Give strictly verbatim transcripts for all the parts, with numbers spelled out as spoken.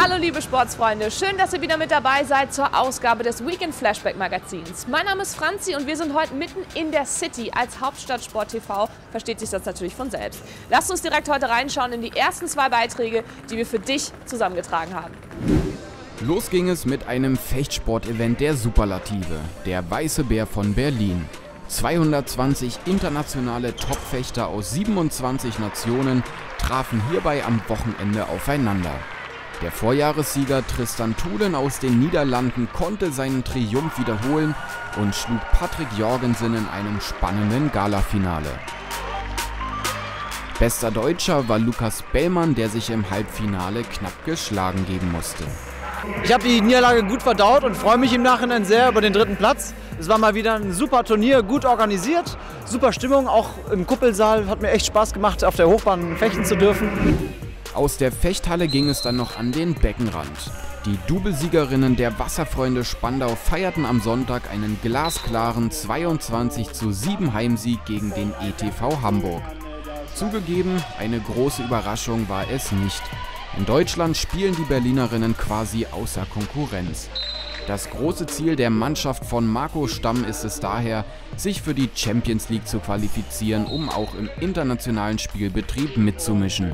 Hallo liebe Sportsfreunde, schön, dass ihr wieder mit dabei seid zur Ausgabe des Weekend Flashback Magazins. Mein Name ist Franzi und wir sind heute mitten in der City. Als Hauptstadt Sport T V versteht sich das natürlich von selbst. Lasst uns direkt heute reinschauen in die ersten zwei Beiträge, die wir für dich zusammengetragen haben. Los ging es mit einem Fechtsport-Event der Superlative, der Weiße Bär von Berlin. zweihundertzwanzig internationale Topfechter aus siebenundzwanzig Nationen trafen hierbei am Wochenende aufeinander. Der Vorjahressieger Tristan Thulen aus den Niederlanden konnte seinen Triumph wiederholen und schlug Patrick Jorgensen in einem spannenden Galafinale. Bester Deutscher war Lukas Bellmann, der sich im Halbfinale knapp geschlagen geben musste. Ich habe die Niederlage gut verdaut und freue mich im Nachhinein sehr über den dritten Platz. Es war mal wieder ein super Turnier, gut organisiert, super Stimmung, auch im Kuppelsaal. Hat mir echt Spaß gemacht, auf der Hochbahn fechten zu dürfen. Aus der Fechthalle ging es dann noch an den Beckenrand. Die Doublesiegerinnen der Wasserfreunde Spandau feierten am Sonntag einen glasklaren zweiundzwanzig zu sieben Heimsieg gegen den E T V Hamburg. Zugegeben, eine große Überraschung war es nicht. In Deutschland spielen die Berlinerinnen quasi außer Konkurrenz. Das große Ziel der Mannschaft von Marco Stamm ist es daher, sich für die Champions League zu qualifizieren, um auch im internationalen Spielbetrieb mitzumischen.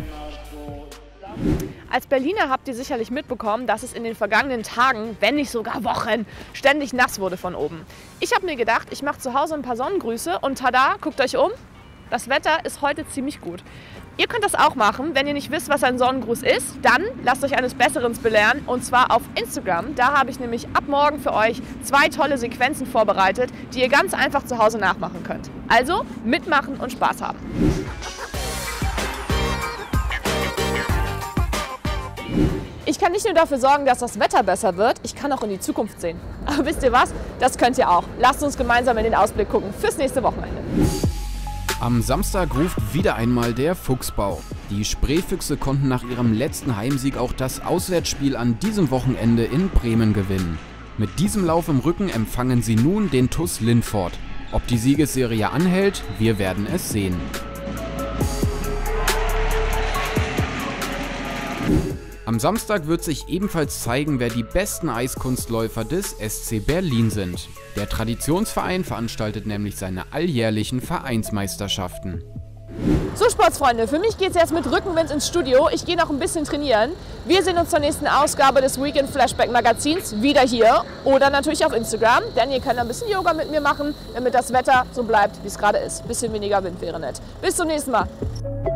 Als Berliner habt ihr sicherlich mitbekommen, dass es in den vergangenen Tagen, wenn nicht sogar Wochen, ständig nass wurde von oben. Ich habe mir gedacht, ich mache zu Hause ein paar Sonnengrüße und tada, guckt euch um, das Wetter ist heute ziemlich gut. Ihr könnt das auch machen, wenn ihr nicht wisst, was ein Sonnengruß ist, dann lasst euch eines Besseren belehren und zwar auf Instagram. Da habe ich nämlich ab morgen für euch zwei tolle Sequenzen vorbereitet, die ihr ganz einfach zu Hause nachmachen könnt. Also mitmachen und Spaß haben. Ich kann nicht nur dafür sorgen, dass das Wetter besser wird, ich kann auch in die Zukunft sehen. Aber wisst ihr was? Das könnt ihr auch. Lasst uns gemeinsam in den Ausblick gucken fürs nächste Wochenende. Am Samstag ruft wieder einmal der Fuchsbau. Die Spreefüchse konnten nach ihrem letzten Heimsieg auch das Auswärtsspiel an diesem Wochenende in Bremen gewinnen. Mit diesem Lauf im Rücken empfangen sie nun den T U S Lindfort. Ob die Siegesserie anhält, wir werden es sehen. Am Samstag wird sich ebenfalls zeigen, wer die besten Eiskunstläufer des S C Berlin sind. Der Traditionsverein veranstaltet nämlich seine alljährlichen Vereinsmeisterschaften. So Sportsfreunde, für mich geht es jetzt mit Rückenwind ins Studio. Ich gehe noch ein bisschen trainieren. Wir sehen uns zur nächsten Ausgabe des Weekend Flashback Magazins wieder hier oder natürlich auf Instagram, denn ihr könnt ein bisschen Yoga mit mir machen, damit das Wetter so bleibt, wie es gerade ist. Ein bisschen weniger Wind wäre nett. Bis zum nächsten Mal.